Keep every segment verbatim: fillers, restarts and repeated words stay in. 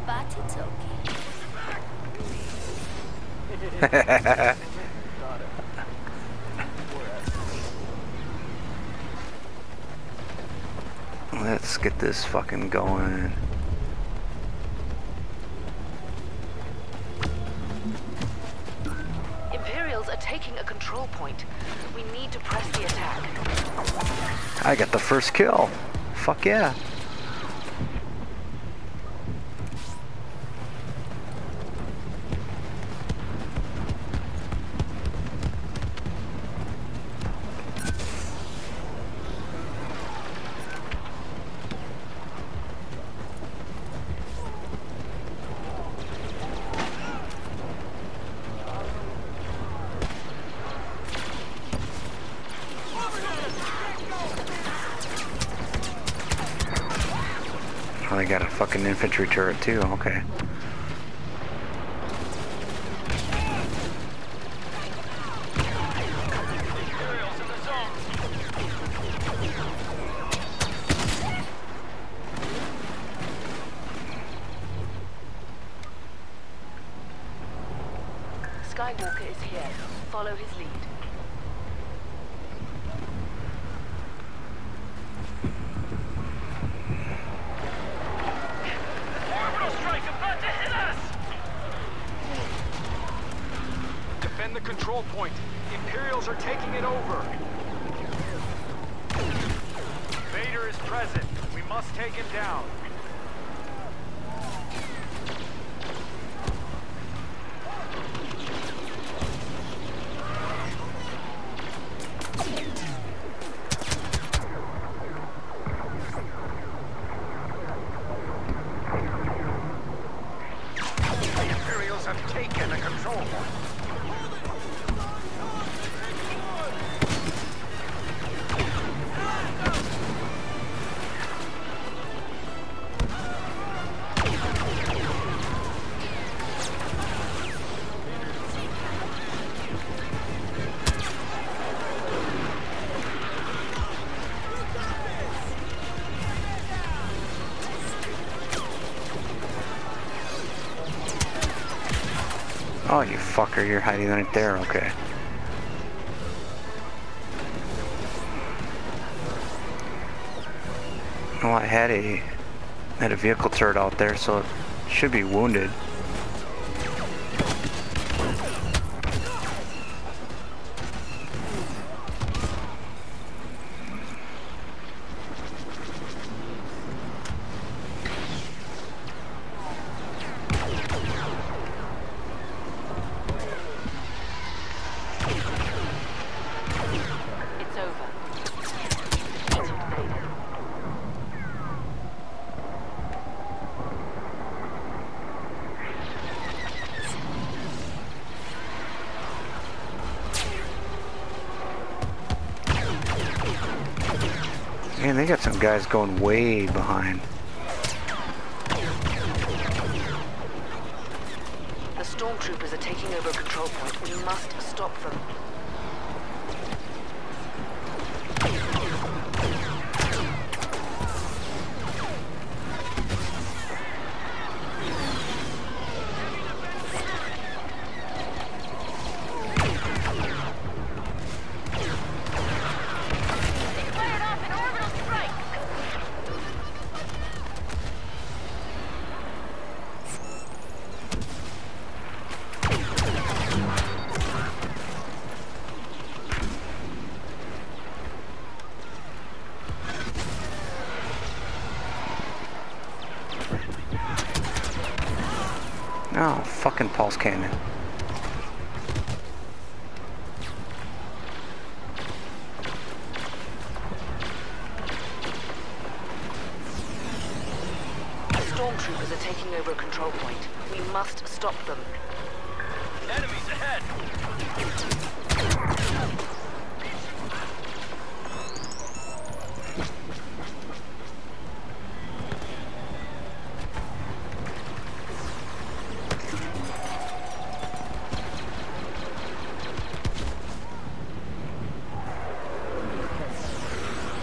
but it's okay. Let's get this fucking going. Imperials are taking a control point. We need to press the attack. I got the first kill. Fuck yeah. Oh, they got a fucking infantry turret too, okay. Skywalker is here. Follow his lead. Defend the control point. The Imperials are taking it over. Vader is present. We must take him down. The Imperials have taken the control point. Oh, you fucker, you're hiding right there, okay. Well, I had a had a vehicle turret out there, so it should be wounded. It's over. Man, they got some guys going way behind. The stormtroopers are taking over a control point. We must stop them. Oh, fucking pulse cannon. The stormtroopers are taking over a control point. We must stop them. Enemies ahead!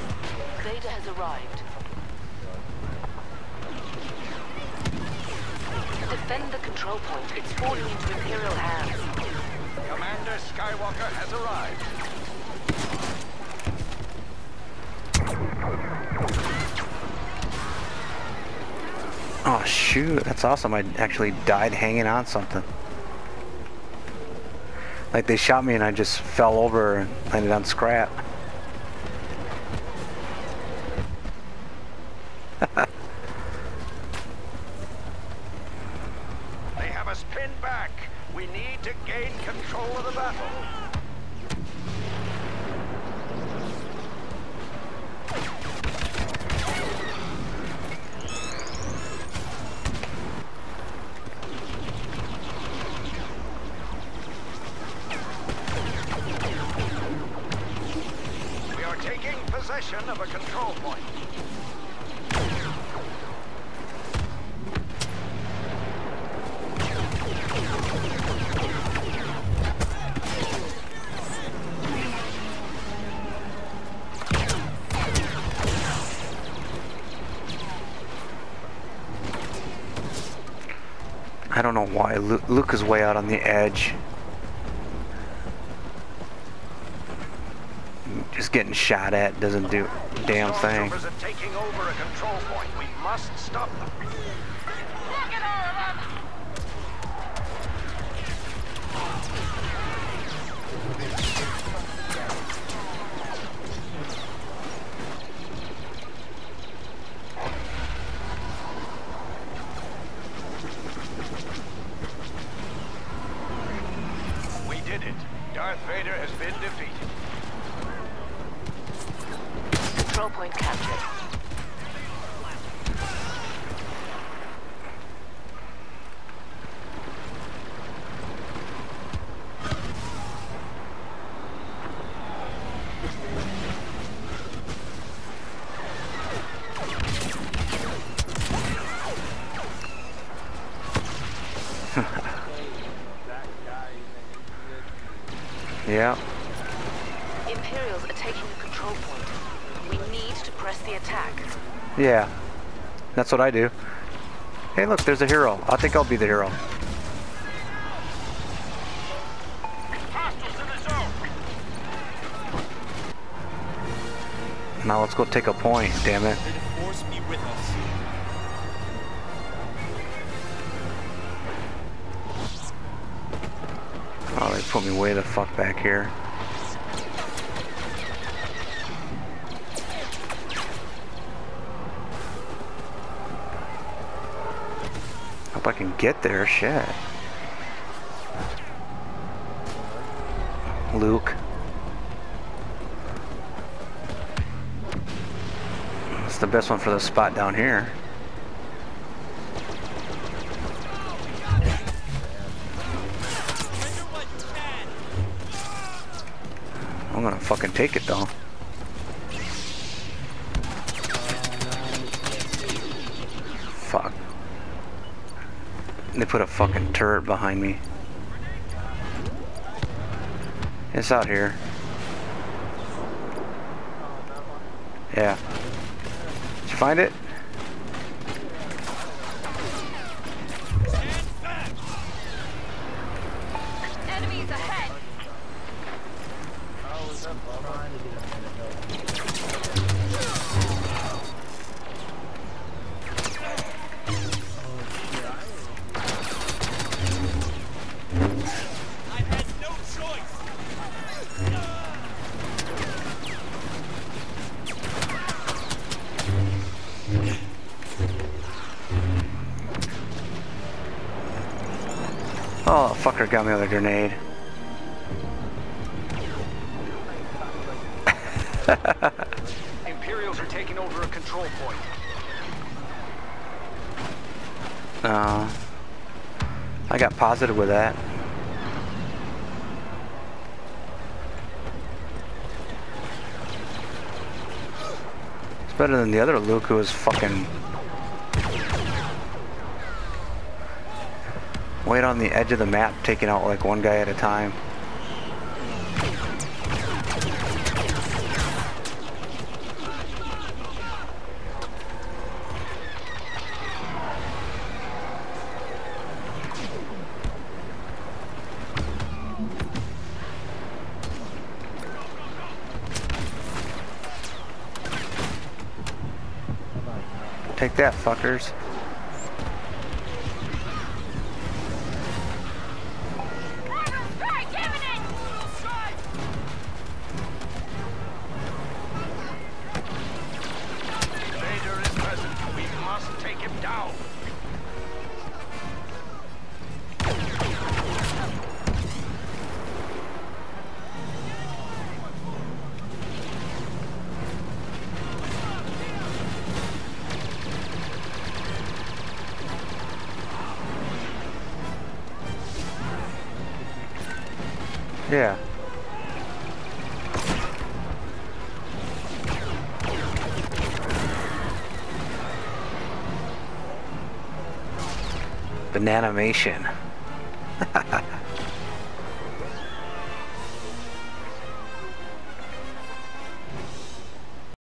Vader has arrived. Defend the control point. It's falling into Imperial hands. Commander Skywalker has arrived. Oh shoot, that's awesome. I actually died hanging on something. Like they shot me and I just fell over and landed on scrap. They have us pinned back. We need to gain control of the battle. We are taking possession of a control point. I don't know why. Lu Luke is way out on the edge. Just getting shot at doesn't do a damn thing. Stormtroopers are taking over a control point. We must stop them. Look at all of them! We did it. Darth Vader has been defeated. Control point captured. Yeah. Imperials are taking the control point. We need to press the attack. Yeah. That's what I do. Hey look, there's a hero. I think I'll be the hero. Hostiles in the zone. Now let's go take a point, damn it. May the Force be with us. Oh, they put me way the fuck back here. Hope I can get there, shit. Luke. That's the best one for the spot down here. I'm gonna fucking take it though. Fuck. They put a fucking turret behind me. It's out here. Yeah. Did you find it? Enemies ahead! I had no choice. Oh, fucker got me with a grenade. Imperials are taking over a control point. Uh, I got positive with that. It's better than the other Luke who was fucking wait on the edge of the map, taking out like one guy at a time. Take that, fuckers. Vader is present. We must take him down. Yeah. Bananimation.